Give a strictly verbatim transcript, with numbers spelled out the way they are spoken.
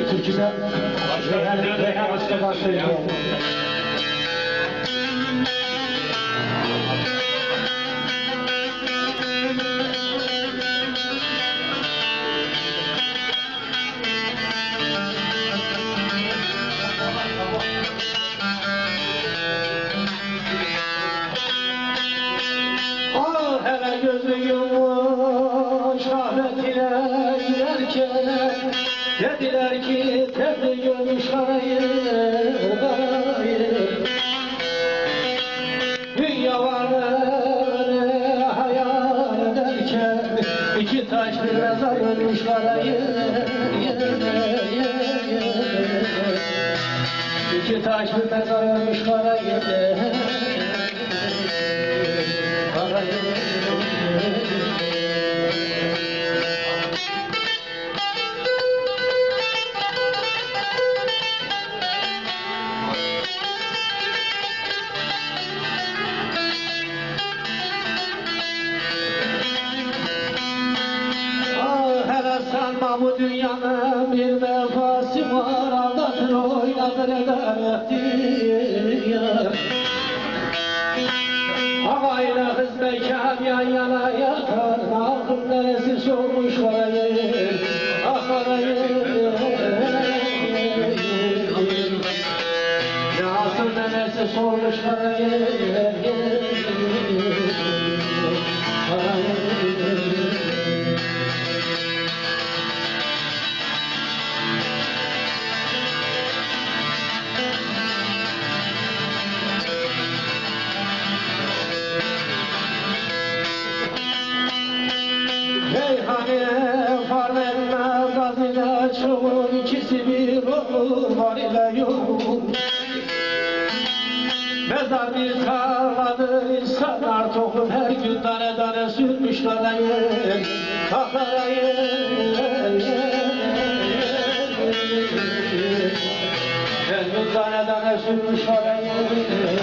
Türküden Reyhan, Reyhan Usta'dan söylüyorum. Ah hele gözü yumuş rahmetine giderken dediler ki terli görmüş karayı, karayı. Dünya varlığını hayal ederken iki taş bir mezar ölmüş karayı. İki taş bir mezar ölmüş karayı. Sanma bu dünyanın bir vefası var, aldatır oynadır eder ettir. Havayla kız mekan yan yana yatar, aklım neresi sormuş karayı, ah karayı. Nasıl neresi sormuş karayı, karayı. Reyhane farm etmez gazine çuğur, ikisi bir olur var ile yok. Mezar bir tarladır, insanlar tohum her gün tane tane sürmüş karayı, ah karayı. Her gün tane tane sürmüş karayı.